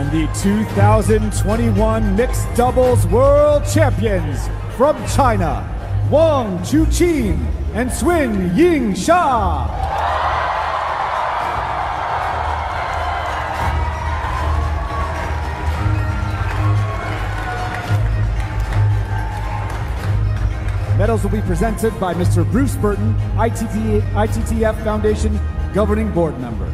And the 2021 Mixed Doubles World Champions from China, Wang Chuqin and Sun Yingsha. Medals will be presented by Mr. Bruce Burton, ITTF Foundation Governing Board Member.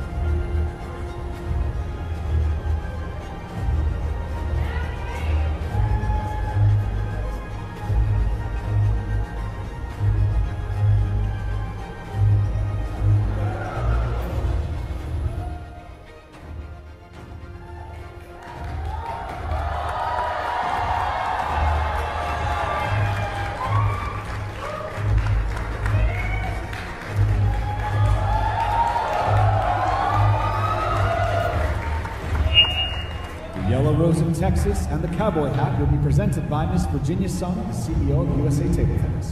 Yellow Rose in Texas and the cowboy hat will be presented by Miss Virginia Sung, CEO of USA Table Tennis.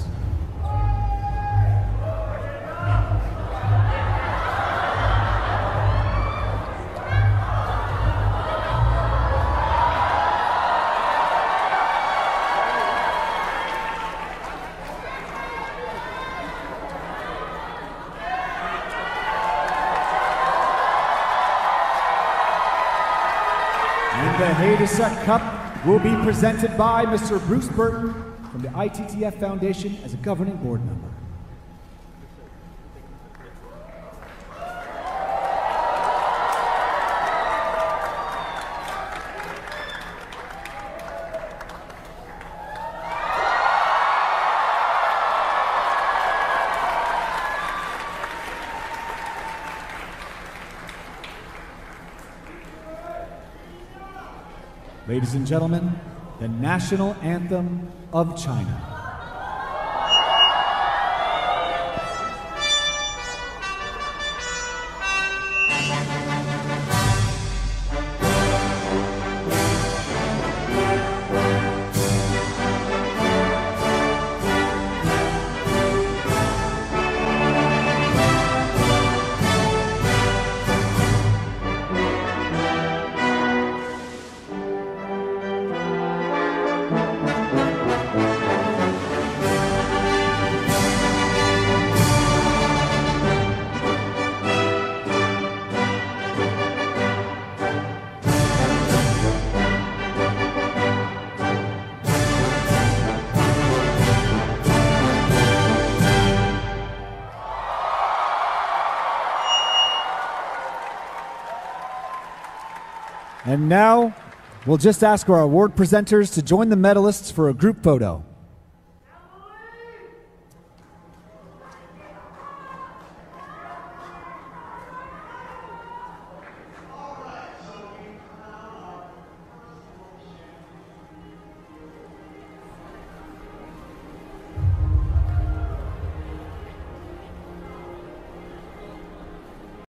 And the Haydesuk Cup will be presented by Mr. Bruce Burton from the ITTF Foundation as a governing board member. Ladies and gentlemen, the national anthem of China. And now, we'll just ask our award presenters to join the medalists for a group photo.